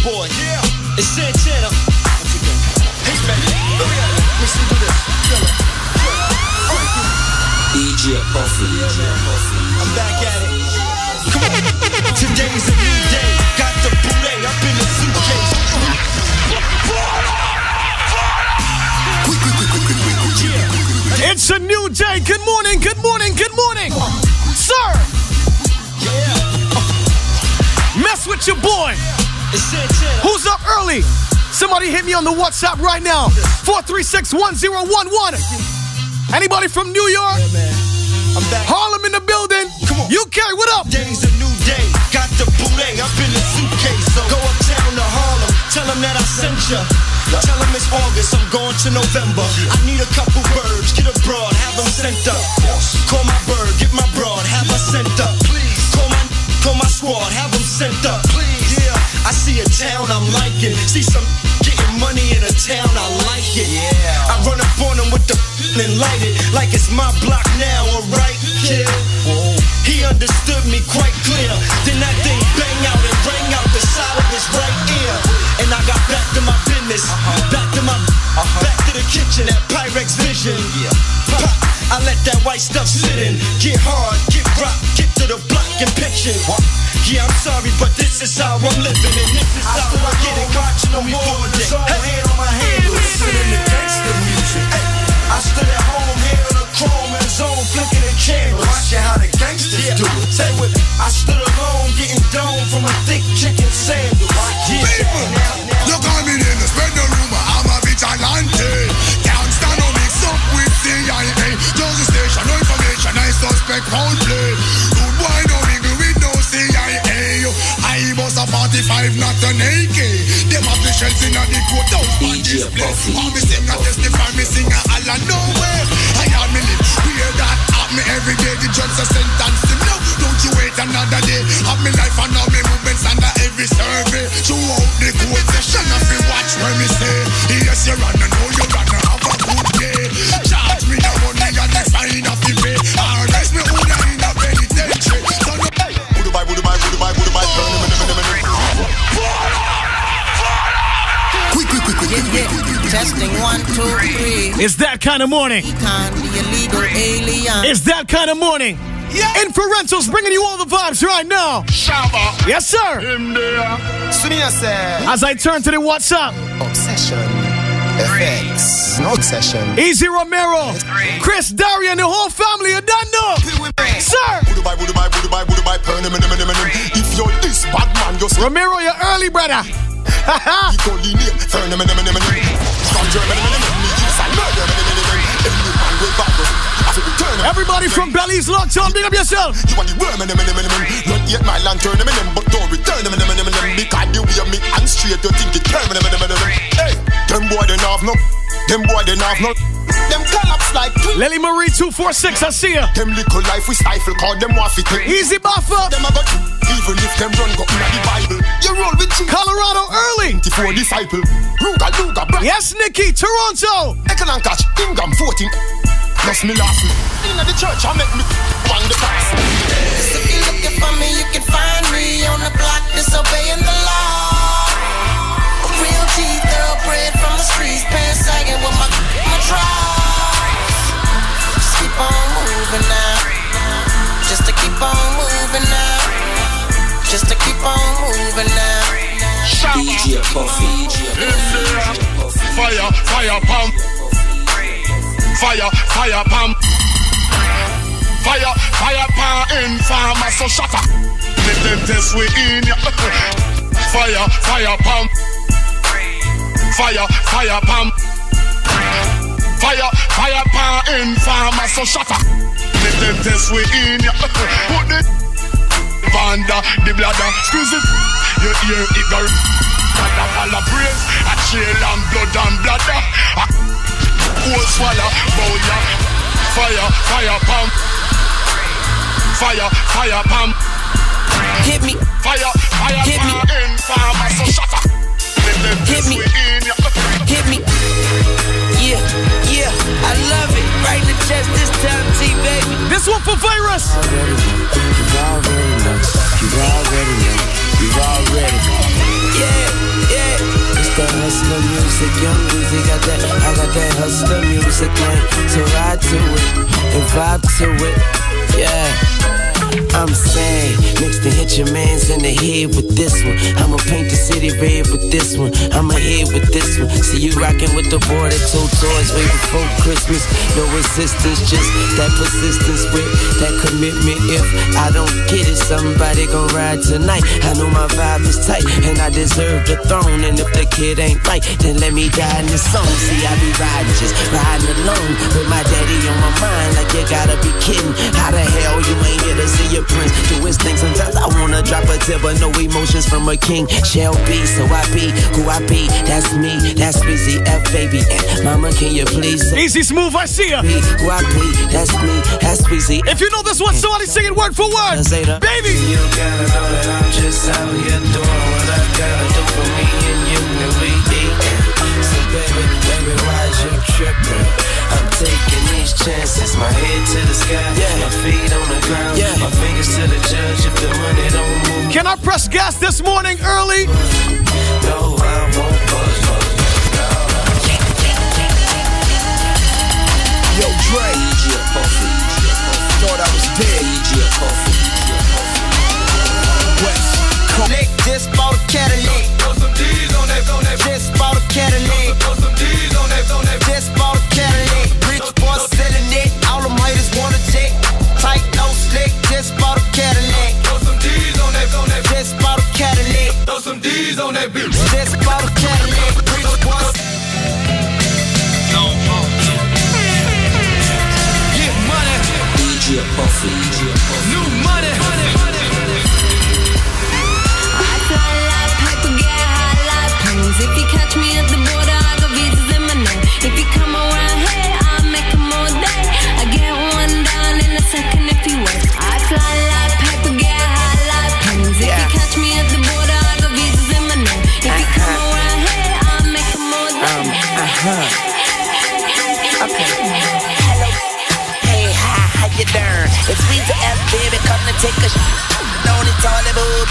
boy. Yeah. It's Santana. Once again. Hey, baby. Listen to this. DJ Puffy. I'm back at it. Come on. Today's a new day. Got the boulet up in the suitcase. It's a new day. Good morning, good morning, good morning. Sir. Mess with your boy. Who's up early? Somebody hit me on the WhatsApp right now. 436-1011. Anybody from New York? I'm back. Harlem in the building. Come on. UK, what up? Today's a new day. Got the boulet up in the suitcase. So go uptown to Harlem. Tell them that I sent ya. Tell them it's August, I'm going to November. I need a couple birds, get a broad, have them sent up. Call my bird, get my broad, have her sent up. Please. Call my squad, have them sent up. Please. Yeah, I see a town I'm liking. See some getting money in a town, I like it. Yeah. I run up on them with the and light it like it's my block now, alright, kid. He understood me quite clear. Then that thing bang out and rang out the side of his right ear. And I got back to my business, back to the kitchen at Pyrex Vision. Pop, I let that white stuff sit in. Get hard, get rock, get to the block and pitching. Yeah, I'm sorry, but this is how I'm living, and this is how I get it. Watching them all day. Hand on my hand, listening to gangster music. I stood at home, hand on the chrome and zone, flicking the candles. Watching how the gangsters do it. Say with it. I stood alone, getting domed from a thick chicken sandwich. People, you coming in to spread the rumor. I'm a vigilante. Can't stand no mix up with CIA. Just station, no information. I suspect foul play. Good boy, no mingle with no CIA. I was a 45, not an AK. Them have the shells in the court house on display. All me sing and testify, me sing all and nowhere. I had me live wear that at me every day. The judge a sentence him. No, don't you wait another day. Have me life and all me movements under every survey. Throughout the court session, if you watch where me say, yes, you're running, know you're gonna have a good day. Charge me the money and the fine of the pay. Arrest me who in a penitentiary. So no, quick. Testing 1, 2, 3. It's that kind of morning. Illegal alien. It's that kind of morning. Yeah. Inferentials bringing you all the vibes right now. Shabba. Yes, sir. As I turn to the WhatsApp. Obsession. FX. No obsession. Easy Romero. Chris, Daria, and the whole family are done now. Sir. If you're this bad man, just Romero, you're early, brother. Everybody from Belly's locked on, big up yourself. You want the worm, not yet my lantern, but don't return, because the way me and straight, you think it turn, hey, them boy they have no, them collapse like Lily Marie 246, I see ya. Them little life we stifle, call them waffy. Easy buffer. Them about even if them run go in the Bible, you roll with you. Colorado early. 24 disciple, Ruga, yes, Nikki, Toronto. Econ and catch, Ingham 14. Plus me last week. In the church, I make me one the pass. If you're looking for me, you can find me on the block, disobeying the law. A real G, thoroughbred from the streets, pants sagging with my tribe. Just keep on moving now. Just to keep on moving now. Just to keep on moving now. DJ Puffy. Fire, pump. Fire, pump. Fire, pump in farmer, so shut up. Let them test we in ya. Fire, pump. Fire, pump. Fire, pump in farmer, so shut up. Let them test we in ya. Put the Vanda, the bladder, squeeze it. You hear it go. All praise, a chill and blood and bladder. Cold swallow, bow ya. Fire, pump. Fire, pump. Hit me. Fire, hit me. In farmer, so shut up. Hit me. Hit me. Yeah, I love it. Right in the chest this time, T-baby. This one for Virus. You already know. Yeah. music, young music, I got that hustler music, man. So ride to it and vibe to it, yeah. I'm saying, next to hit your mans in the head with this one. I'ma paint the city red with this one. I'ma hit with this one. See you rocking with the boy that told toys way before Christmas. No resistance, just that persistence with that commitment. If I don't get it, somebody gon' ride tonight. I know my vibe is tight and I deserve the throne. And if the kid ain't right, then let me die in this song. See, I be riding, just riding alone with my daddy on my mind. Like you gotta be kidding. How the hell you ain't here to see your prince do his thing? Sometimes I wanna drop a tip, but no emotions from a king. Shall be, so I be who I be. That's me, that's Weezy F, baby. And mama, can you please say Easy Smooth, I see ya. Be who I be, that's me, that's Weezy. If you know this one, somebody sing it word for word. Baby! You gotta know that I'm just out here doing what I gotta do for me and you, and we eatin'. So baby, why's you trippin'? I'm taking these chances, my head to the sky, my feet on the ground, my fingers to the judge if the money don't move. Can I press gas this morning early? No, I won't buzz. Yo, Dre. DJ Puffy. Thought I was dead. DJ Puffy. West. Nick just bought a Cadillac. Throw some D's on that, Just bought a Cadillac. Throw some D's on that, Just bought a Cadillac. Rich boy selling it. All them haters wanna check. Tight, no slick. Just bought a Cadillac. Throw some D's on that, Just bought a Cadillac. Throw some D's on that bitch. Just bought a Cadillac. Rich boy. Get money. DJ Puffy. New money. If you catch me at the border, I got visas in my name. If you come around here, I'll make them all day. I get one down in a second if you wait. I fly like paper, get high like planes. If you catch me at the border, I got visas in my name. If you come around here, I'll make them all day. Okay. Hello. Hey, how you doing? It's Weezy F, baby, come to take a on the toilet boot.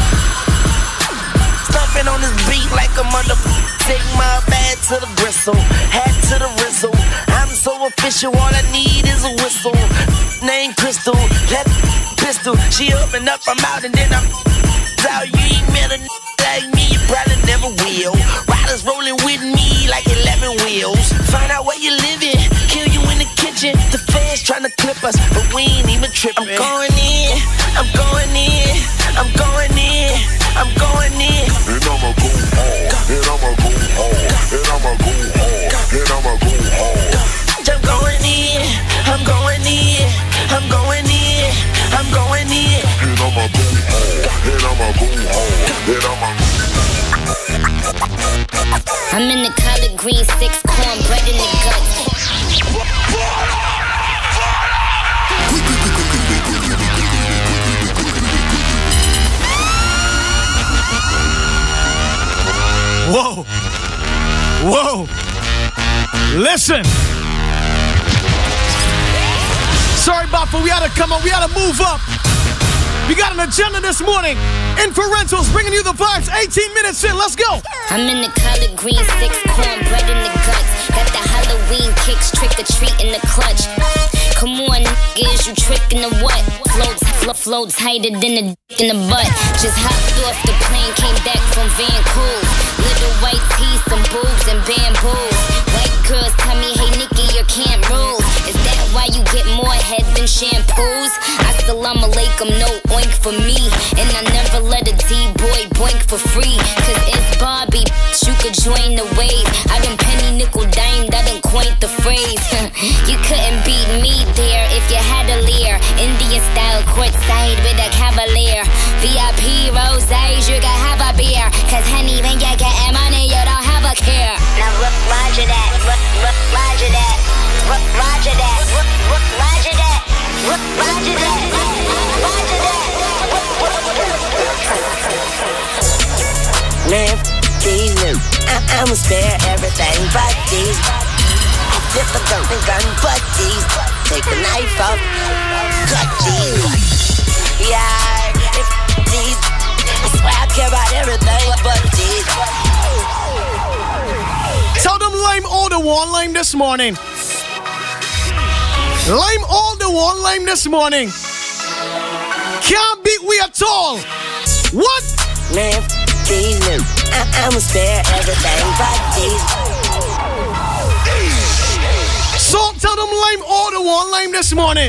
Stumping on this beat like a mother. Take my bag to the bristle, hat to the rizzle. I'm so official, all I need is a whistle. Name Crystal, that pistol. She open up, I'm out, and then I'm out. You ain't met a like me, you probably never will. Riders rolling with me like 11 wheels. Find out where you living, kill you in the kitchen. The fans trying to clip us, but we ain't even tripping. I'm going in, I'm going in, I'm going in, I'm going in. And I'ma go hard, and I'ma go hard, and I'ma go hard, and I'ma go hard. I'm going in, I'm going in, I'm going in, I'm going in. And I'ma go hard, and I'ma go hard, and I'ma go. I'm in the collard green, 6 cornbread in the guts. Whoa. Whoa. Listen. Sorry, Baffa, we had to come up. We had to move up. We got an agenda this morning. Inferentials bringing you the vibes. 18 minutes in. Let's go. I'm in the collard green, 6 cornbread in the guts. Got the Halloween kicks, trick or treat in the clutch. Come on, niggas, you trickin' the what? Flow tighter than a dick in the butt. Just hopped off the plane, came back from Vancouver. Little white teeth, some boobs and bamboos. White girls tell me, hey Nikki, your camp rules. Is that why you get more head than shampoos? Assalamu alaikum, no oink for me. And I never let a D-boy boink for free. Cause it's Barbie, you could join the wave. I done penny nickel dime, I done coined the phrase. You couldn't beat me there if you had a leer. Indian style courtside with a cavalier. VIP rosés, you can have a beer. Cause honey, when you getting money, you don't have a care. Now roger that, roger that, roger that, roger that, roger that, roger that. Man, these new, I'ma spare everything but these. Flip a gun, but these. Take the knife off, cut these. Yeah, if these. I swear I care about everything but these. one lame this morning. Lame all the one lame this morning. Can't beat we at all. What? Man, these niggas. I'ma spare everything but these. So tell them lame all the one lame this morning.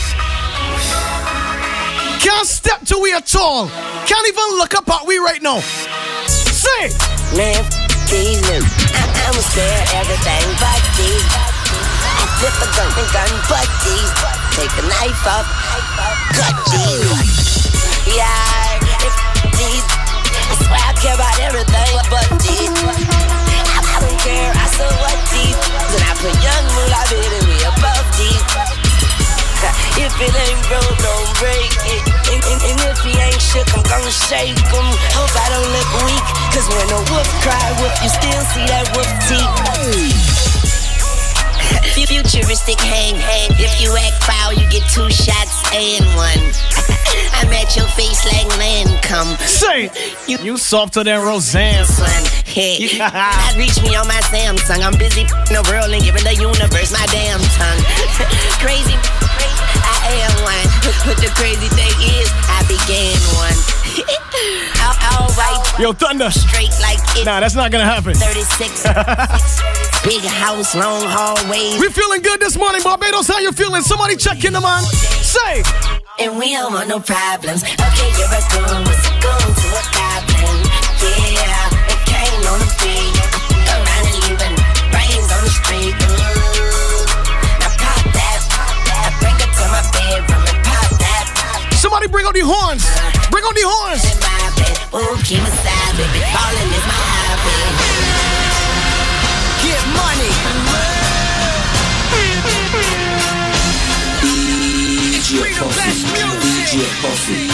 Can't step to we at all. Can't even look up at we right now. Say, man, these niggas. I'ma spare everything but these. I flip a gun, but these. Take a knife up, cut these. Yeah, if these. I swear I care about everything but these. I don't care, I saw what these. Then I put young moolah baby me above these. If it ain't broke, don't break it. And if he ain't shook, I'm gonna shake him. Hope I don't look weak, cause when a wolf cry, wolf, you still see that wolf teeth. Futuristic hang. If you act foul, you get 2 shots and 1. I'm at your face like Lancome. Say, you softer than Roseanne. Son, hey, not reach me on my Samsung. I'm busy in the world and giving the universe my damn tongue. Crazy, I am one. But the crazy thing is, I began one. I'll write Yo, Thunder. Straight like it. Nah, that's not gonna happen. 36. Big house, long hallways. We feeling good this morning, Barbados. How you feeling? Somebody check in the man. Say. And we don't want no problems. Okay, you're a goon. What's a goon to a goblin? Yeah, it came on the beat. Around and leaving brains on the street. Now pop that. I bring it to my bedroom and pop that. Somebody bring out the horns. Bring out the horns. In my bed. Ooh, keep a side, baby. Falling is my hobby. Get money. DJ Puffy.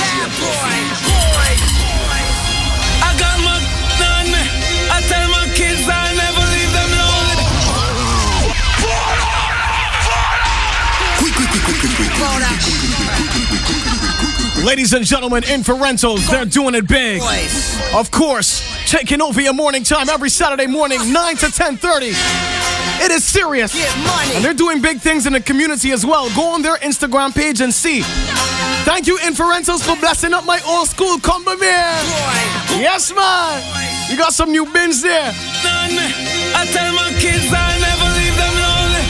I got my on me. I tell my kids I'll never leave them alone. Ladies and gentlemen, Inferentals, they're doing it big. Of course, taking over your morning time every Saturday morning, 9 to 10:30. It is serious. And they're doing big things in the community as well. Go on their Instagram page and see. Thank you, Inferentals, for blessing up my old school combo beer. Yes, man. You got some new bins there. I tell my kids I'll never leave them lonely.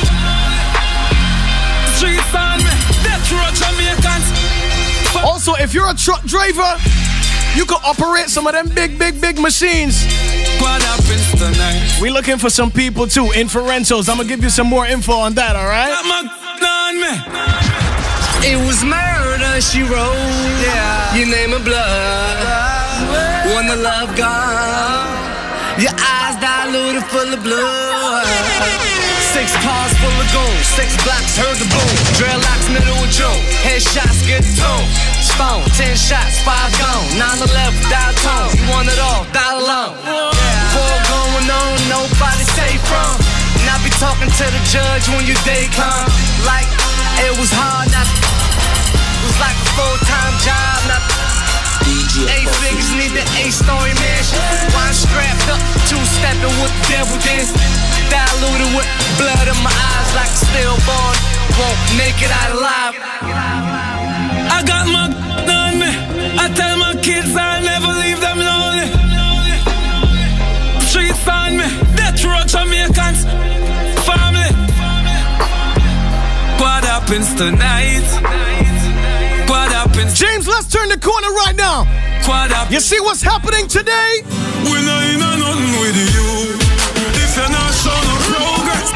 Streets on me, that's road Jamaicans. Also, if you're a truck driver, you can operate some of them big machines. What happens tonight? We looking for some people too, Inferentals. I'm gonna give you some more info on that, all right? Got my on me. It was murder, she wrote. Yeah. Your name and blood. When the love gone, your eyes diluted full of blood. 6 cars full of gold, 6 blocks heard the boom. Dreadlocks middle of June, headshots get toned. Stone, 10 shots, 5 gone. 9/11 dial tone, you want it all, dial alone. War going on, nobody safe from. And I be talking to the judge when your day come. Like it was hard, not. It was like a full-time job, not. 8 figures need the 8-story mansion. One strapped up, 2-stepping with the devil dance. Diluted with blood in my eyes like a stillborn. Won't make it out alive. I got my on me. I tell my kids I'll never leave them lonely. Streets on me. Death road Jamaicans. Family. What happens tonight? What happens? James, let's turn the corner right now. What happens? You see what's happening today? We not in a nothing with you. If you're not showing no progress.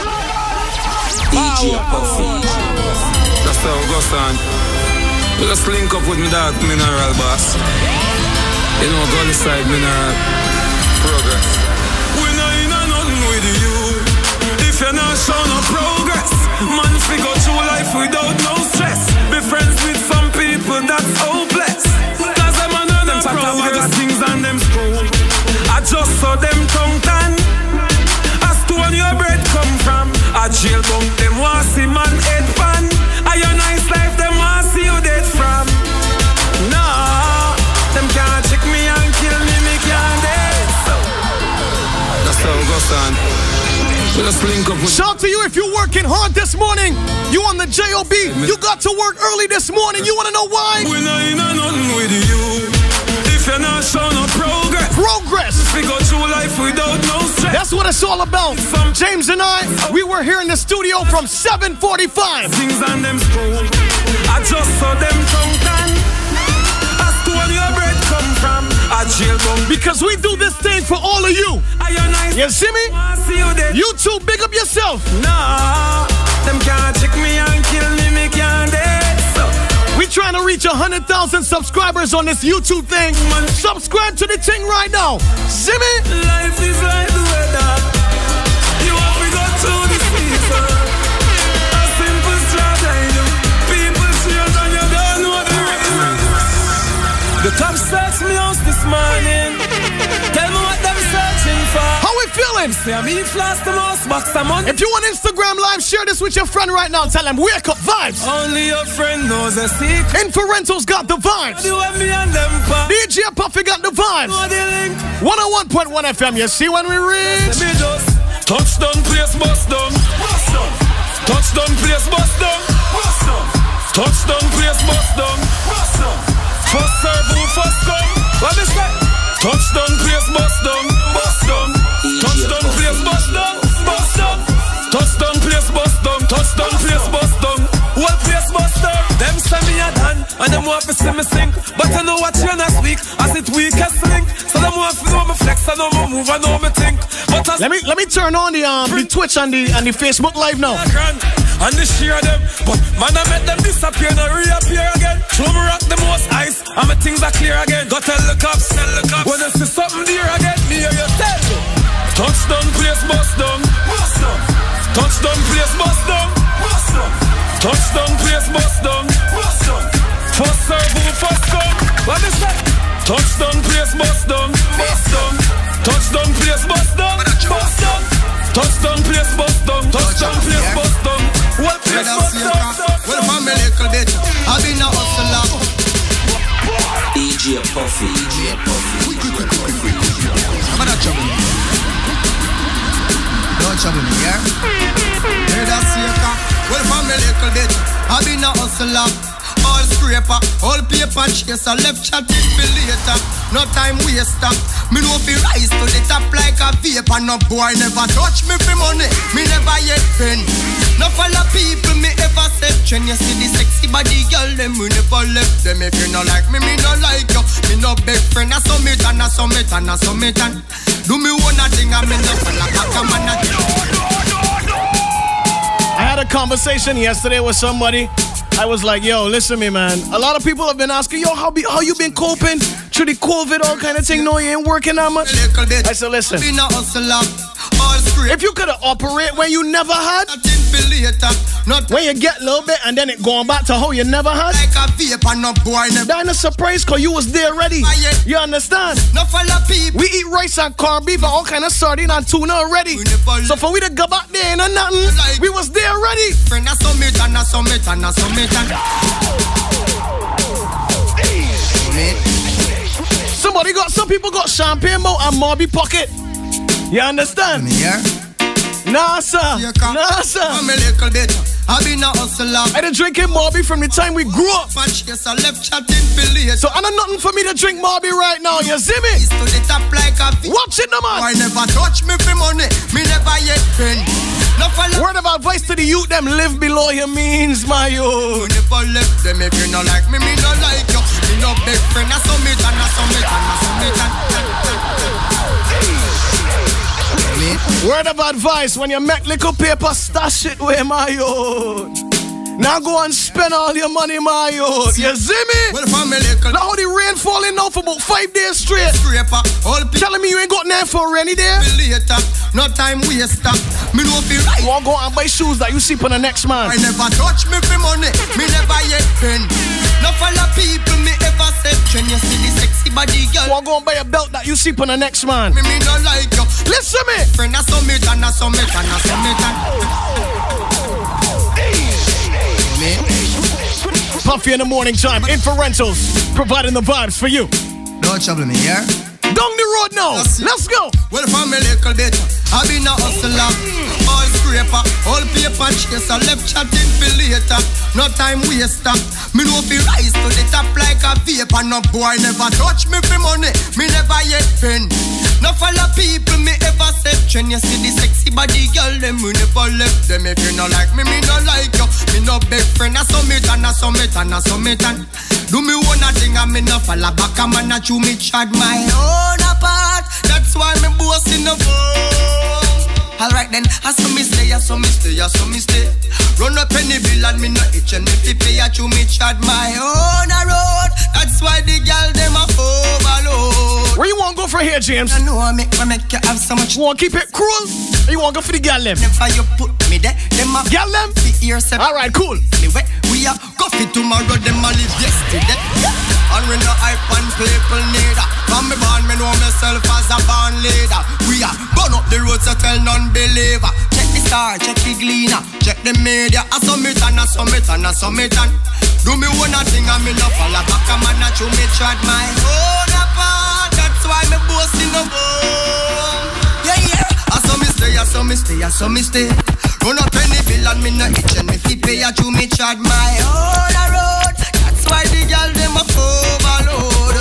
DJ Puffy. That's how it goes on. Just link up with me dog Mineral Boss. You know, go inside Mineral Progress. We not in a nothing with you. If you're not showing no progress. Man, figure through life without no stress. Be friends with some people that's hopeless. Cause them know them talk about the things and them school. I just saw them tongue tan. Ask to where your bread come from. A jail bunk them want see man head pan. A your nice life them want see you dead from. Nah, them can't check me and kill me, me can't dead. That's how it goes on. Shout to you if you're working hard this morning. You on the JOB. You got to work early this morning. You want to know why? We're not in nothing with you. If you're not showing no progress. We go through life without no stress. That's what it's all about. James and I, we were here in the studio from 7:45. Things on them school. I just saw them tongue tan. Ask where your bread come from. I jail bum. Because we do this thing for all of you. You see me? You too, big up yourself. Nah, them can't check me and kill me, me can't dare. We trying to reach 100,000 subscribers on this YouTube thing. Subscribe to the thing right now. See me? Life is like the weather. You have to go to the season. A simple strategy. People change and you don't know the reason. The cops searched me house this morning. Tell me what them searching for. How we feeling? Say I mean flash the most box of money. If you want Instagram live, share this with your friend right now. Tell them wake up vibes. Only your friend knows a secret. Inferentals got the vibes. DJ Puffy got the vibes. 101.1 FM. You see when we reach? Touchdown, place bust down. Touchdown, place bust down. Touchdown, place bust down. First serve, who first come? What is that? Touchdown, place bust down. Bust down. Touchdown, place bust down. Bust down. Touchdown, place bust down. Touchdown, place bust down. What place bust down? Them send me a done, and them want to see me sing. But I know what you're not weak, as it weakest link. So them want to know me flex, I know me move, I know me think. But let me turn on the Twitch and the Facebook live now. And they share them, but man I make them disappear and reappear again. Show me rock the most ice, and my things are clear again. Go tell the cops, when you see something there again, me hear you tell you. Touchdown, place bust down. Touchdown, place bust down. Touchdown, place bust down. First serve, who first come? What is that? Touchdown, place bust down. Touchdown, place bust down. Touchdown, place bust down. Touchdown, place bust down. What place bust down? Well, I'm a little bit. I've been a hustler. DJ Puffy. I'm not trouble me. Don't trouble me, yeah? Hear that, Sierra? Well, I'm a little bit. I've been a hustler. All scraper, all paper chaser, left chatting for later. No time waster. Me know fi rise to the top like a vapor. No boy never touch me for money. Me never yet pen. No follow people me ever said. When you see the sexy body girl, them we never left them. If you no like me, me no like you. Me no big friend. I summit and I summit and I summit and do me one thing. I me no follow back a man. I had a conversation yesterday with somebody. I was like, yo, listen to me, man. A lot of people have been asking, yo, how you been coping through the COVID, all kind of thing? No, you ain't working that much. I said, listen, if you could operate when you never had, when you get a little bit and then it going back to how you never had, that ain't a surprise because you was there ready. You understand? We eat rice and corned beef and all kind of sardine and tuna already. So for we to go back there and nothing, we was there ready. Some people got champagne mouth and Mobby pocket. You understand? Nah, sir. Nah, sir. I'm a little bit. I've been a hustler. I done drinking Mobby from the time we grew up. So I know nothing for me to drink Mobby right now. You see me? Watch it, no man. I never touch me for money. Me never yet pen. Word of advice to the youth, them live below your means, my youth. You never left them. If you not like me, me not like you. Me no big friend. I summit and I summit and I summit and word of advice, when you make little paper, stash it with my youth. Now go and spend all your money, my youth. You see me? Well, now how the rain falling now for about 5 days straight. Telling me you ain't got nothing for a rainy day? No time waster. Me no feel right. You want to go and buy shoes that you see for the next man. I never touch me for money. Me never yet pen. No follow people me ever said. When you see the sexy body girl, you want to go and buy a belt that you see for the next man. Me no like you. Listen me. Friend, I summit and I summit and I summit and Puffy in the morning time, Inferentals, providing the vibes for you. Don't trouble me, yeah? Down the road now, let's go. Well, from a little bit, I've been a hustler. All raper. All paper chaser, left chatting for later. No time waster. Me know fi rise to the top like a vapor. No boy never touch me for money. Me never yet pen. No follow people me ever set trend. You see the sexy body girl, them we never left them. If you no like me, me no like you. Me no big friend, I summit and I summit and I summit and do me one thing and me no follow back. I'm not chew me chat my own apart. That's why me boss in the phone. Alright then, I saw me stay, I saw me stay, I saw me stay. Run up any bill and me no itch and me fi pay. I chew me chat my own road. That's why the girl them a overload. Where you want to go for here, James? I know I make you have so much. You want to keep it cruel? Or you want to go for the gal them? Never you put me there, them a gal them? Alright, cool. Anyway, we are coffee tomorrow, them a live yesterday. And we no hype and people neither. From me born, me know myself as a born leader. We are burn up the road to tell non-believer. Check the star, check the gleaner, check the media. I summit and I summit and I summit and do me one thing and me no follow back. I'm not chew me chat my own apart. That's why me boast in the home. Yeah, yeah. I saw me stay, I saw me stay, I saw me stay. Run up any bill and me no itch and me fi pay. I chew me chat my own road. That's why the girl them a overload.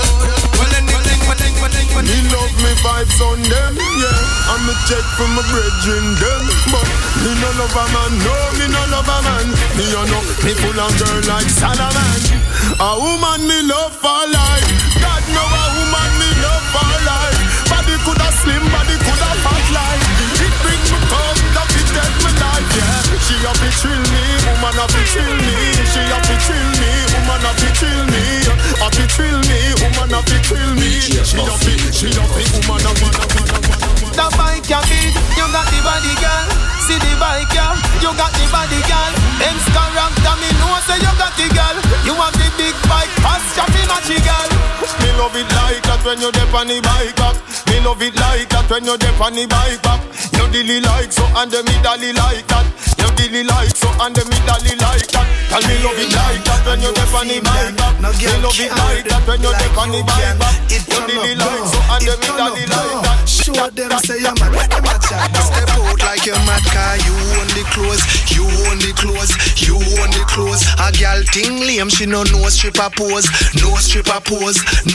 Me love me vibes on them, yeah. I'm a check from my brethren them. But me no love a man, no, me no love a man. Me you know, me full of girl like Salaman. A woman me love for life. God know a woman me love for life. Body coulda slim, body coulda fat like. It bring me come, that it take me life, yeah. She a fi thrill me, woman a fi thrill me. She a fi thrill me, woman a fi thrill me. A fi thrill me, woman a fi thrill me. She a fi woman a The bike ya big, you got the body girl. See the bike ya, you got the body girl. Benz character, me know say you got the girl. You have the big bike, fast ya fi matchy girl. Me love it like that when you dip on the bike back. Me love it like that when you dip on the bike back. You dilly like so and the me dolly like that. You dilly like so and the me dolly like that. And me love it like that when you dip on the bike back. Me love it like that when you dip on the bike back. You dilly like so and the me dolly like that. Show them say you're mad, when them a chat. Step out like you're mad, car you own the clothes, you own the clothes, you own the clothes. A girl ting lame, she no stripper pose, no stripper pose, no.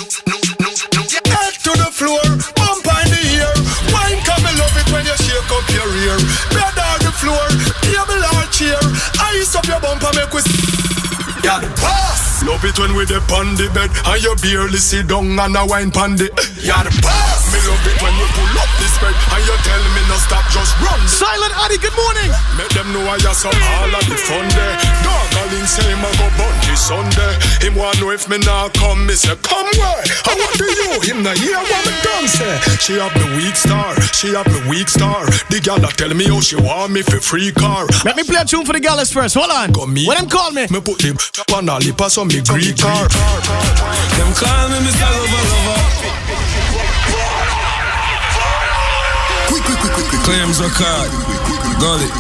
Head to the floor, bump on the ear. Wine come me love it when you shake up your rear. Bed on the floor, table or chair. Ice up your bumper, make we yeah, boss. Love it when we dip on the bed and you barely sit down and a wine pon the. Yeah, the boss. Me love it when you pull up this bed and you tell me no stop, just run. Silent Addy, good morning. Make them know I have some all of the fun there. Dog Alin say him a go bunty Sunday. Him want know if me now come, me say come where? I want to you, him not hear what me done say. She have the weak star, she have the weak star. The gal that tell me how she want me for free car. Let me play a tune for the gallas first, hold on. What them call me? Me put him on a lip of some me Greek car. Them call me Mr. Lover. Claims record. Got it.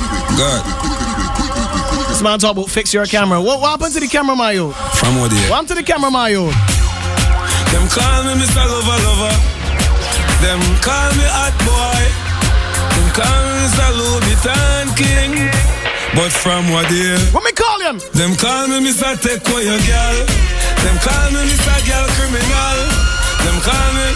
This man talk about fix your camera. What happened to the camera, my youth? From what year? What happened to the camera, my youth? Them call me Mr. Lover. Them call me hot boy. Them call me Mr. Louis Vuitton King. But from what year? What me call him? Them call me Mr. Take away your girl. Them call me Mr. Girl Criminal. Them call me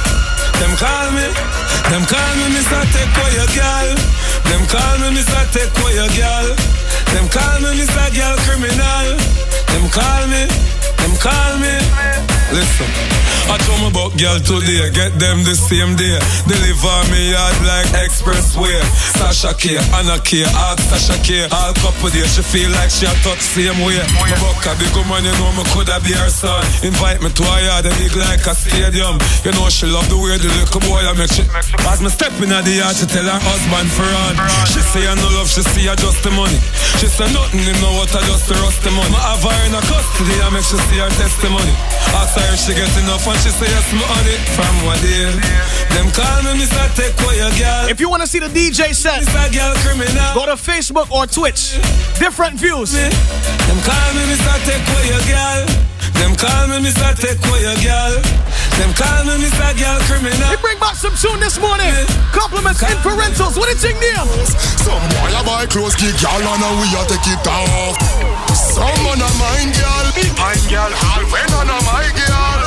Mr. Take away your girl. Them call me Mr. Take away your girl. Them call me Mr. Girl Criminal. Them call me. Listen, I told me about girl today, get them the same day. Deliver me yard like expressway. Sasha K, Anna K, ask Sasha K. All couple days, she feel like she a touch same way. My buck a big woman, you know me coulda be her son. Invite me to a yard, big like a stadium. You know she love the way the little boy I make she. As me step in at the yard, she tell her husband for run. She say I no love, she see I just the money. She say nothing, him know what I just the rust the money. I have her in a custody, I make she see her testimony. After her she get enough and she say yes me on it. From what day? Them call me Mr. Take away your girl. If you want to see the DJ set, Mr. Girl Criminal, go to Facebook or Twitch. Different views. Them call me Mr. Take away your girl. Them call me Mr. Take away your girl. Them call me Mr. Girl Criminal. We bring back some tune this morning. Compliments Inferentals. What is it near? Some boy a buy clothes, kick y'all on and we a take it off. Some on a mine girl, all when on a my girl.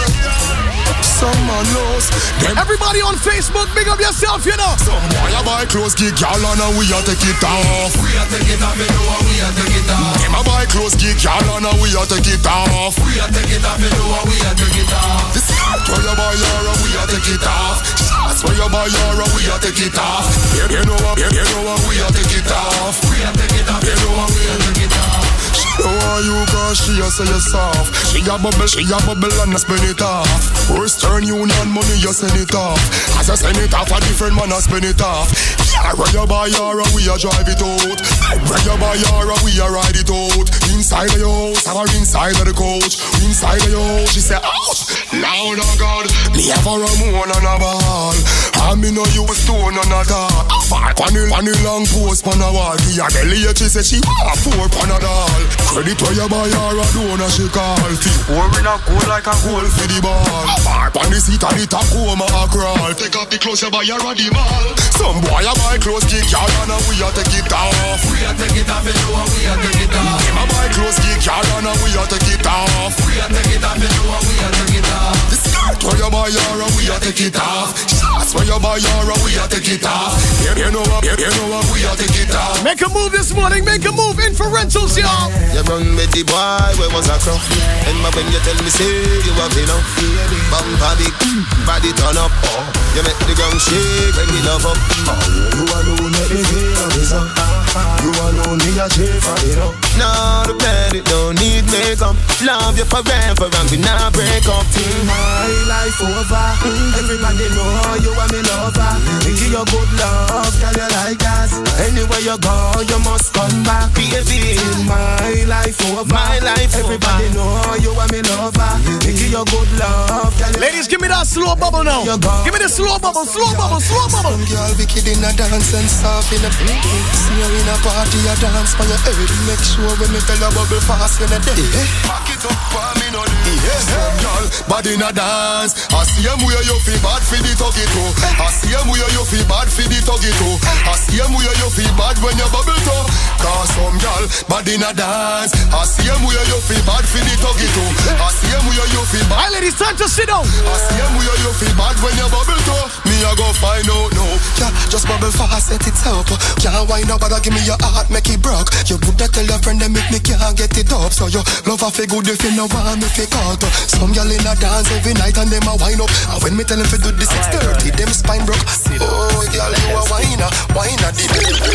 Someone knows them. Everybody on Facebook, big up yourself, you know. Some boy a buy clothes, kick y'all on and we a take it off. We a take it off, you know we a take it off. Them a buy clothes, kick y'all on and we a take it off. We a take it off, you know we a take it off. The skirt where you buy your we a take it off. Shots where you buy your we a take it off. You know what we a take it off. We a take it off, you know we a take it off. She know how you cause she a say you soft. She a bubble and a spin it off. Western Union money you send it off. As I send it off a different man a spin it off. Yeah, where you buy your we a drive it out. Where you buy your we a ride it out. Inside of your house or inside of the coach. Inside of your house she say ouch. Lord of God, me have a Ramon and a ball. And me know you a stone and a dog. On the long post pan a wall. The belly she say she want 4 pan a doll. Credit where you buy her a donor she call. Pouring a gold like a gold for the ball. Park on the seat and the top home a crawl. Take off the clothes you buy her a the mall. Some boy a buy clothes kick y'all and we a take it off. We a take it off, you know we a take it off. Them a buy clothes kick y'all and we a take it off. We a take it off, you know we a take it off. The skirt where you buy her we a take it off. Shots where you buy her we a take it off. You know what we a take it off. Make a move this morning, make a move. Inferentals, y'all. You run with the boy, where was I crow? And when you tell me say you have enough, bumper big, body turn up. You make the ground shake when we love up. You alone make me feel this up. You alone me a chase for it up. Now the planet don't need makeup. Love you forever and we not break up. My life over. Everybody know you are me lover. Me give you good love, girl you like that. Anywhere you go, you must come back, baby. My life over. My life everybody know you are me lover. Me give you good love, girl. Ladies, give me that slow bubble now. Give me the slow bubble, slow bubble, slow bubble. Some girl wicked in a dance and soft in a blink. See you in a party, a dance for your head. Make sure when me tell you bubble fast in a day. Back it up for me no need. Some girl body in a dance. I see them where you feel bad for the tuggy toe. I see them where you feel bad for the tuggy toe. I see them where you feel bad when you bubble toe. Cause some girl body in a dance. I see them where you feel bad for the tuggy toe. I see them where you feel bad. Alright, ladies, time to sit down. I see them where you feel bad when you bubble toe. Me I go find out now. Yeah, just bubble fast, set it up. Can't wind up, but give me your heart, make it broke. You woulda tell your friend them make me can't get it up. So you love a feel good if you know want me fake out. Some girl in a dance every night and them a wind up. And when me tell them to do the 6:30, them spine broke. Oh, girl, you a whiner, whiner deep.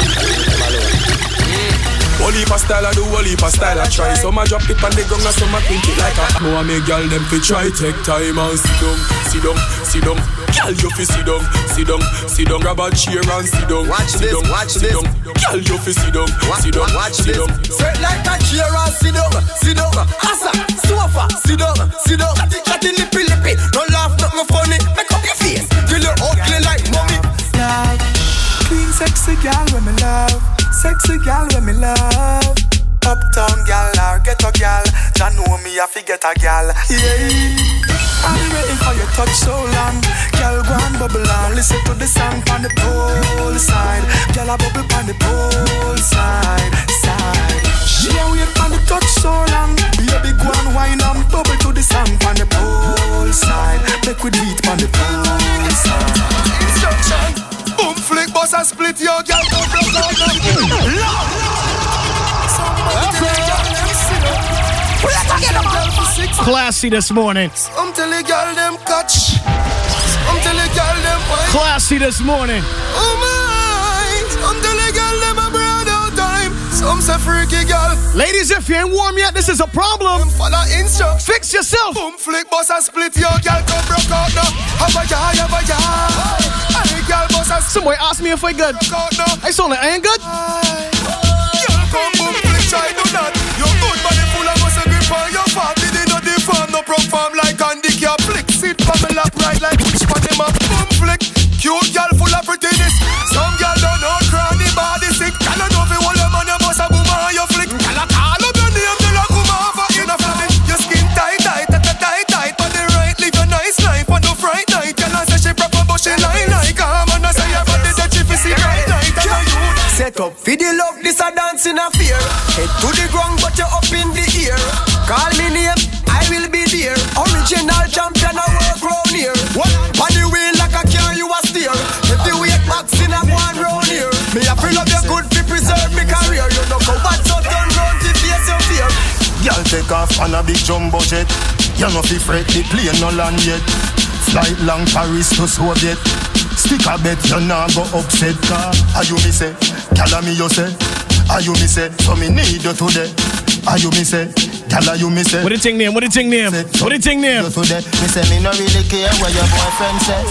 Whole heap of style I do, whole heap of style I try. Some I drop it on the ground and some I think it like a. No I make girl them fi try. Take time and sit down, sit down, sit down. Girl you fi sit down, sit down, sit down. Grab a chair and sit down, sit down, sit down. Girl you fi sit down, sit down, sit down. Sit like a chair and sit down, sit down. Asa, sofa, sit down, sit down. Chatty lippy lippy, no laugh, nothing funny. Make up your face, you look ugly like mommy. Like clean, sexy girl when me love. Sexy gal when me love. Uptown gal or ghetto gal. Ya know me I fi get a gal. Yeah, I've been waiting for your touch so long. Gal go and bubble and listen to the song on the pole side. Gal a bubble on the pole side. She a wait on the touch so long. Baby go and wine and bubble to the song on the pole side. Make we beat on the pole side. Instruction. Boom flick boss and split your girl. Classy this morning. I'm telling girl them catch. I'm telling girl them wine. Classy this morning. Oh my. I'm telling girl them a brand out time. Some say freaky girl. Ladies, if you ain't warm yet, this is a problem. Follow instructions. Fix yourself. Boom flick boss and split your girl. Come broke out now. Have a ya. Hey girl boss and somebody asked me if I good. I saw that I ain't good. Girl come boom flick try do that. Your good body full of muscle grip on your farm. Did it not deform, no perform like handicap. Flick sit from me lap right like which one them up. Boom flick. Cute girl full of prettiness. Some girl don't know cranny body sick. Girl I know if you hold them on your boss a boom on your flick. Girl I call up your name, tell her come over in a flamin'. Your skin tight night. Girl, I say she proper but she lie. Come on, I say your body that she fi see bright night. Set up for the love, this a dance in a fear. Head to the ground, but you up in the ear. Call me name, I will be there. Original champion, I work round here. What? On the wheel like a car, you a steer. If you wait box in a one round here. Me a feel of your good to preserve me career. You know go bad, so turn round to face your fear. Girl take off on a big jumbo jet. You know fi fret, the plane no land yet. Flight long Paris to Soviet. Stick a bet, you nah go upset. Are you me say? Girl, me you say. Are you me say? So me need you today. Are you me say? Girl, you me say. What do you think name? What do you think name? What do you think name? Me say me no really care what your boyfriend says.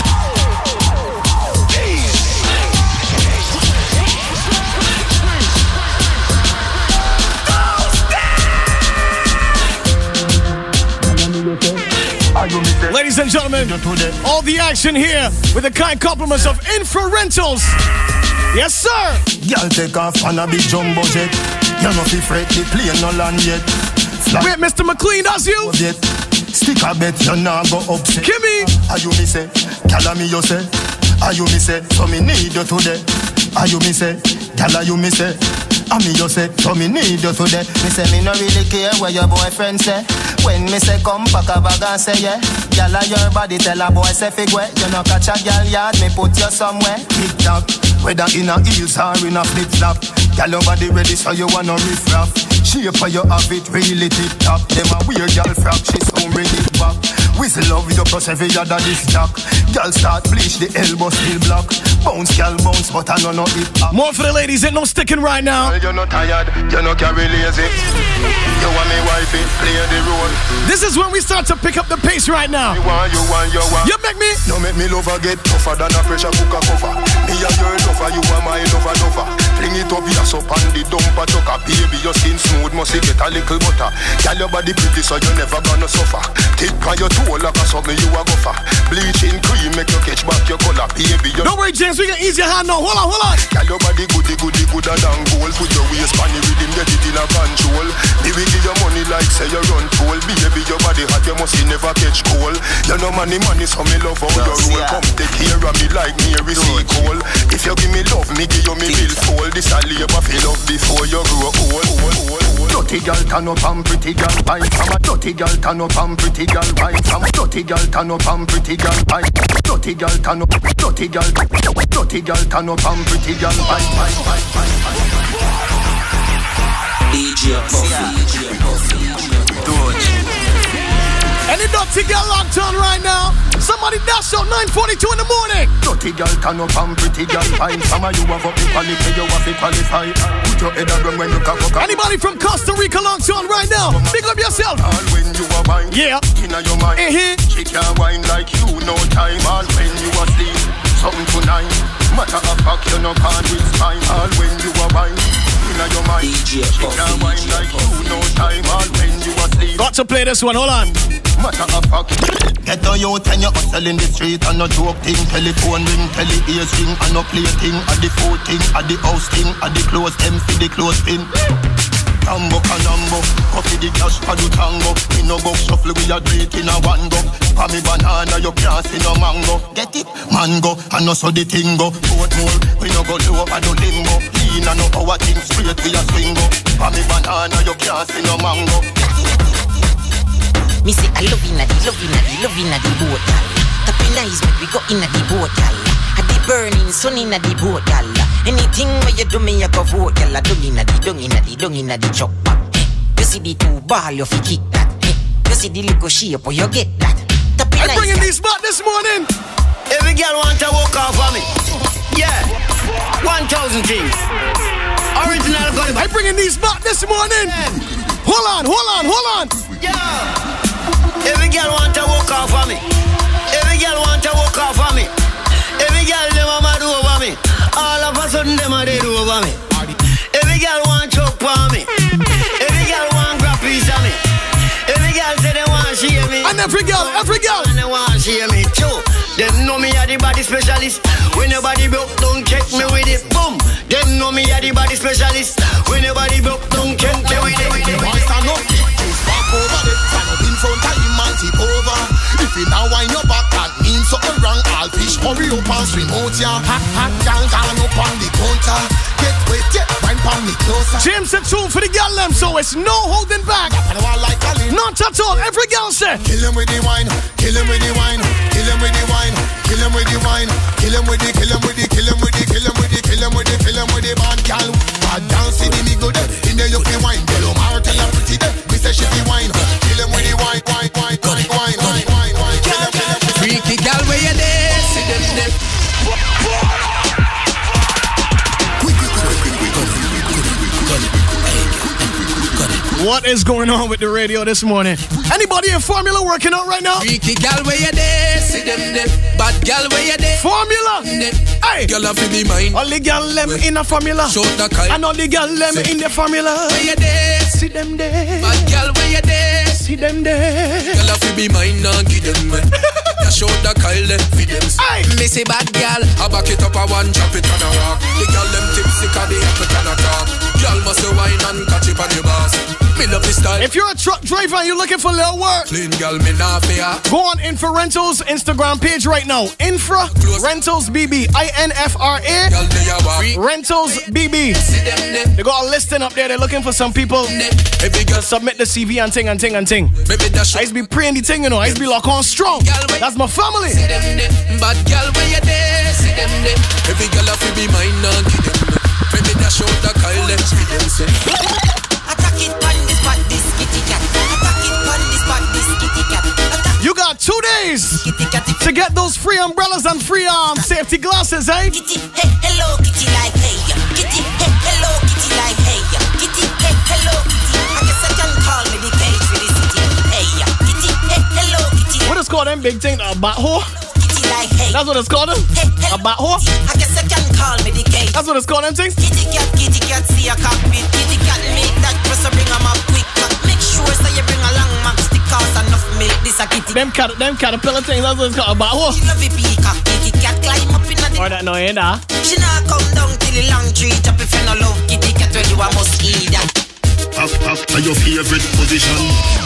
Ladies and gentlemen, all the action here with the kind compliments of Infra Rentals. Yes, sir. Girl, take off on a big jumbo jet. You know fi fret, the plane no land yet. Wait, Mr. McLean, that's you? Stick a bet, you nah go upset. Kimmy. Are you me say? Girl, me you say. Are you me say? So me need you today. Are you me say? Girl, you me say. And me you say, so me need you today. Me say me no really care what your boyfriend say. When me say come pack a bag and say yeah. Gyal your body tell a boy say figure. You no catch a gyal yard, me put you somewhere. Tick tock, whether in a heels or in a flip flop. Gyal your body ready so you wanna riff raff. Shape for you have it really tip top. Them a weird gyal frack, she sound ready back. Whistle love you plus every other this jack. Gyal start bleach, the elbow still block. Bounce gyal bounce, but I know no hip hop. More for the ladies, ain't no sticking right now. You're not tired, you're not carry lazy. You want me wifey, play the role. This is when we start to pick up the pace right now. You want. You make me. You make me lover get tougher than a pressure cooker cover. Me a your lover, you are my lover. Fling it up, yes up on the dumper chucker. Baby, your skin smooth, must get a little butter. Girl, your body pretty, so you never gonna suffer. Tip on your toe like a something you a go for. Bleaching cream, make you catch back your color. Baby, you. Don't worry, James, we can ease your hand now. Hold on. Girl, your body goody gooder than gold. Put your waist on the rhythm, get it in a control. Me will give you money like say you run toll. Baby, your body hot, you must never catch cold. You know money, so me love how you roll. Come take care of me like me receive cold. If you give me love, me give you me bill fold. This a labor feel love before you grow old. Dirty girl turn up and pretty girl pint. Dirty girl turn up and pretty girl pint. Dirty girl turn up and pretty girl pint. Dirty girl turn up. Dirty girl turn up and pretty girl pint. DJ Puffy. Any dirty girl locked on right now? Somebody dash out 9:42 in the morning. Dirty girl turn up and pretty girl fine. Some of you have up the quality, you have to qualify. Put your head around when you cock up. Anybody from Costa Rica locked on right now? Pick up yourself. All when you are wine, yeah. Inna your mind, she can't wine like you no time. All when you are sleep, something tonight. Matter of fact, you no can't with spine. All when you are wine, inna your mind, she can't wine like you no time. All when you are sleep. Got to play this one. Hold on. Matter of fact, get on your and you hustle in the street and no joke thing. Telephone ring, ears ring and no play thing. At the food thing, at the house thing, at the clothes them for the clothes pin. Tambo canambo, coffee the cash for the tango. Me no go shuffle, we a do it in a one go. For me banana, you can't see no mango. Get it? Mango, and no so the thing go. Boat more, we no go low over the limbo. Lean and no power thing, straight we a swing go. For me banana, you can't see no mango. Me say I love inna the boat, gal. Tapping eyes when we go inna the boat, gal. At the burning sun inna the boat, gal. Anything where you do me, I go vote, gal. Dung inna the chop. You see the two ball, you fi kick that. You see the little shape, you get that. I'm bringing these back this morning. Every girl want to walk off of me. Yeah, 1,000 things. Original gun. I'm bringing these back this morning. Hold on. Yeah. Every girl want to walk off of me. Every girl want to walk off of me. Every girl them a mad over me. All of a sudden them a dead over me. Every girl want choke on me. Every girl want grab piece of me. Every girl say they want share me. And every girl. And they want share me too. Them know me a the body specialist. When your body broke, don't check me with it. Boom. Them know me a the body specialist. When your body broke, don't check me with it. Stand up, back over it. Stand up in front of him and tip over. If you now wind your back, that means so Hurry up and swing out ya. Hot gal gone up on the counter. Get wet, get wine pon me closer. James said tune for the gal them, so it's no holding back. Not at all. Every gal said. Kill him with the wine. Kill him with the wine. Kill him with the wine. Kill him with the wine. Kill him with the. Kill him with the. Kill him with the. Kill him with the. Kill him with the. Kill him with the bad gal. Bad dance in the me good. In the you be wine. Yellow mar tell her pretty day. Me say she be wine. Kill him with the wine. Wine. Wine. Wine. Wine. Wine. Wine. Wine. Kill him. Kill him. Freaky gal where you there? See them. What is going on with the radio this morning? Anybody in Formula working out right now? Freaky gal where you there? See them. Bad gal where you there? Formula. Hey. Girl have to be mine. All the gal them in a formula. Show the kind. And all the gal them in the formula. Where you there? See them there. Bad gal where you there? See them there. Girl have to be mine and give them me. Show the Kyle them feed them. Me say bad gal, I back it up a one, chop it on a rock. The gal them tipsy cause they have to can a talk. Gal must wine and catch it on the boss. Me love this style. If you're a truck driver and you're looking for little work, clean gal me not fear. Go on Infra Rentals Instagram page right now. Infra Rentals BB. INFRA Rentals BB. They got a listing up there. They're looking for some people to submit the CV and ting. I used to be praying the thing, you know. I used to be lock on strong. That's my family. Bad gal where you there? See them there. Every gal have to be mine and give them. Maybe dash out the Kyle and feed them say. Attack it on this spot, this kitty cat. Attack it on this spot, this kitty cat. You got 2 days to get those free umbrellas and free safety glasses, eh? Kitty, hey, hello, kitty like hey. Kitty, hey, hello, kitty like hey. Kitty, hey, hello, kitty. I guess I can call me the cage for the city. Hey, kitty, hey, hello, kitty. What is called them big thing? A bat whore? Like, hey. That's what it's called them? Hey, a bat whore? I guess I can call me the cage. That's what it's called them things? Kitty cat, see a cockpit. Kitty cat, make that press bring them up quick. Make sure so you bring a long map stick cause enough milk. This a kitty. Them caterpillar things, that's what it's called, a bat whore. She love it peacock. Kitty cat climb up in the... Or that no, ain't that? She not come down till the long tree top if you no love kitty cat when you a must eat that. Up to your favorite position.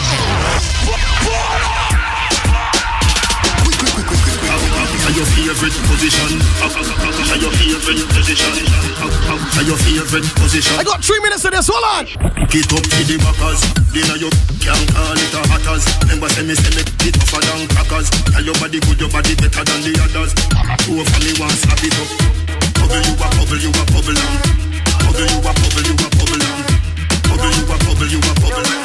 Your favorite position. Your favorite position. Your favorite position. I got 3 minutes of this. Hold on. Get up to the backers. Dinner you can't call it a hatters. Remember say me it tougher than crackers. Tell your body good, your body better than the others. Two for me one slap it up. Bubble you a bubble, you a bubble on. Bubble you a bubble, you a bubble on. Bubble you a bubble, you a bubble on.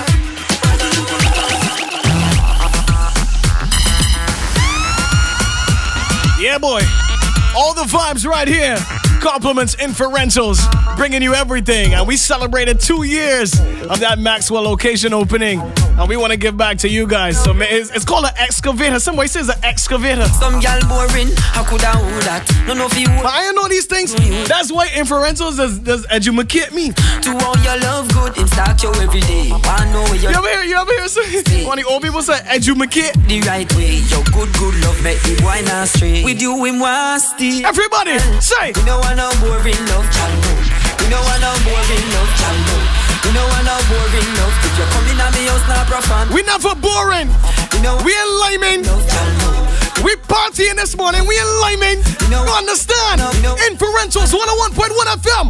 Yeah, boy. All the vibes right here. Compliments Infra Rentals, bringing you everything. And we celebrated 2 years of that Maxwell location opening. And we want to give back to you guys. So it's called an excavator. Somebody says an excavator. Some gal boring, how could I hold that? No, if you but I don't know these things. That's why Infra Rentals does educate me. To all your love good, him start you every day. I know where you ever hear say, when the old people say educate the right way. Your good love make the boy not stray. With you him want steal. Everybody say, you know I no boring love, Chalmo. You know I no boring love, Chalmo. You know I no boring love. If you're coming at me, house not profane. We never boring. You know we enlightening. We partying this morning. We enlightening. You understand? Infra Rentals 101.1 FM.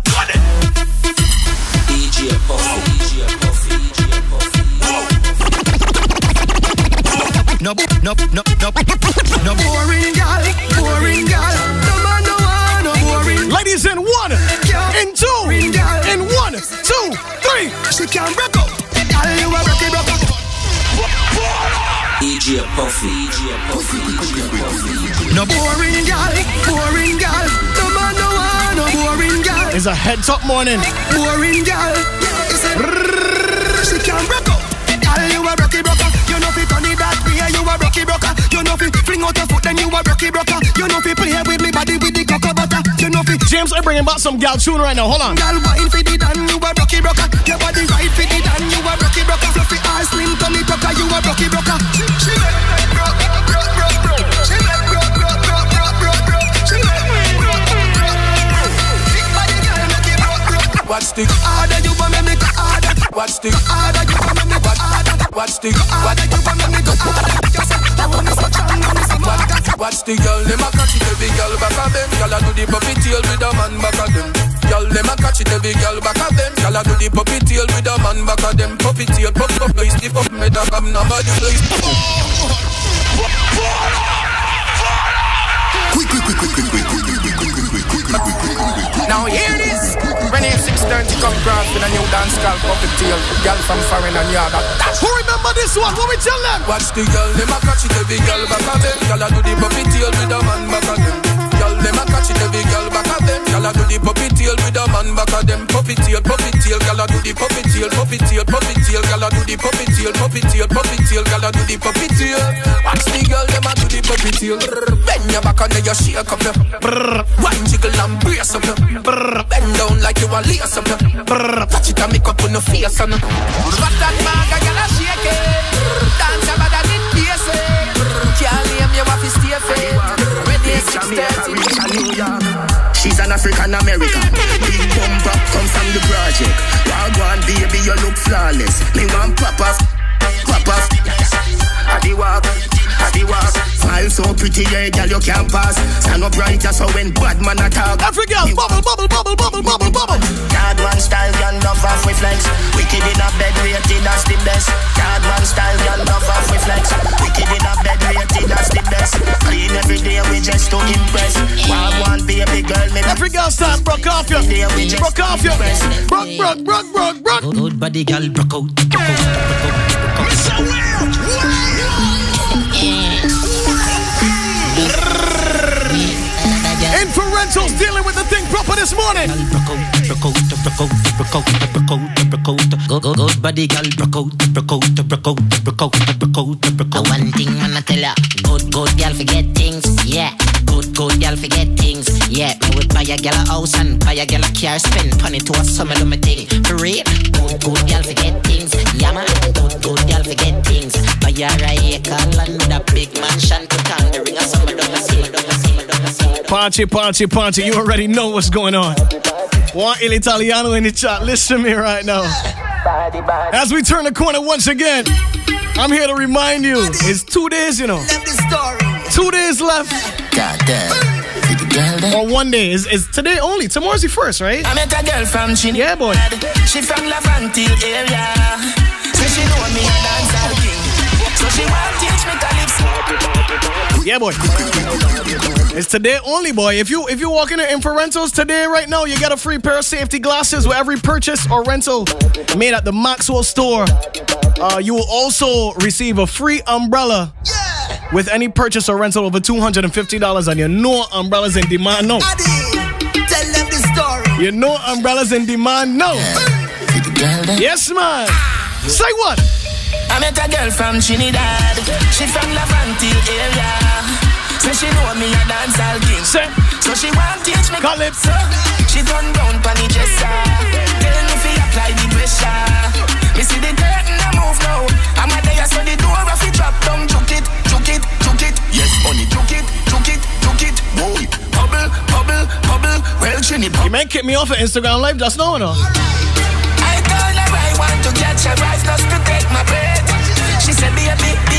DJ Puffy. No boring gal. No man no one, no boring. Ladies in 1, in 2, in 1, 2, 3. She can break up. Gal, you a break up. DJ Puffy. No boring gal. No man no one, no boring gal. It's a head top morning. Boring gal. She can break up. Gal, you a break up. You know fi turn it that way, you a brocky broker. You know fi fling out your foot, then you a brocky broker. You know fi play with me body with the cocoa butter. You know fi. James, I'm bringing back some gal tune right now. Hold on. Gal wine fi the dan, you a brocky broker. Your body right fi the dan, you a brocky broker. Fluffy ass slim tummy tucker, you a brocky broker. She make broke. She make broke. She make broke. Big body girl make it broke. Watch the harder you want me to harder. Watch the harder you want me to harder. Watch the harder you want me to harder. Watch the girl, them a catch it, every girl back of them. Girl a do the puppy tail with a man back of them. Girl, them a catch it, every girl back of them. Girl a do the puppy tail with a man back of them. Puppy tail, pop, is the pup, me da come nobody place. Now hear this. When AM630 come cross with a new dance called Puppet Tail. Girl from foreign and yard. Who remember this one? What we tell them? Watch the girl, them a catch it, every girl back of them. Girl a do the puppy tail with a man back of them. Girl, them a catch it, every girl back of them. Girl a do the puppy tail with a man back of them. Puppy tail, girl a do the puppy tail, puppy tail. Girl a do the puppy tail, puppy tail. Girl a do the puppy tail. Watch the girl, them a do the puppy tail. Bend your back and then you shake up your. One jiggle and brace up your. Bend down like you a lace up your. Touch it and make up on your face and. What that maga, girl a shake it. Dance about that in bass it. Can't name you have to stay fit. Ready 6:30. She's an African American. Big bumper come from the project. Wagwan baby, you look flawless. Me want pop off. Adi walk. Smile so pretty, yeah, girl, you can't pass. Stand up right, so when bad man attack. Africa, bubble. Card one style, girl, love off with flex. Wicked in a bed, rated as the best. Card one style, girl, love off with flex. Wicked in a bed, rated as the best. Clean every day, we just to impress. Wagwan baby, girl, me. Africa style, broke off you. Broke off you. Broke. Good body, girl, broke out. Inferentials dealing with the thing proper this morning. Good body, girl, broke out. One thing I'ma tell ya, good girl forget things, yeah. Good girl forget things, yeah. Me would buy a girl a house and buy a girl a car, spend money to a summer do my thing. For real, good girl forget things, yeah man. Good girl forget things. Buy a acre land with a big mansion, put on the ring a summer do my thing. Panchi, you already know what's going on. Want Il Italiano in the chat, listen to me right now. As we turn the corner once again, I'm here to remind you, it's 2 days, you know. 2 days left. Or 1 day. Is today only. Tomorrow's the first, right? I met a girl from Trinidad. Yeah, boy. She from Lavante area. So she know me a dancer king. So she want teach me calypso. Yeah, boy. It's today only, boy. If you walk into Inferentals today, right now, you get a free pair of safety glasses with every purchase or rental made at the Maxwell store. You will also receive a free umbrella with any purchase or rental over $250. And you know umbrellas in demand now. Tell them the story. You know umbrellas in demand now. Yes, man. Say what? I met a girl from Trinidad. She from Lavante area. So she know me a dancehall king. So she want teach me calypso. She turn round pon the dresser. Tell me fi apply the pressure. Me see the curtain a move now. I'm a there so the door of it drop down. Juke it. Yes, honey, juke it. Boy, bubble. Well, Trinidad. You man kick me off of Instagram Live just now, no? I told her I want to catch a rise just to take my breath. She said, baby,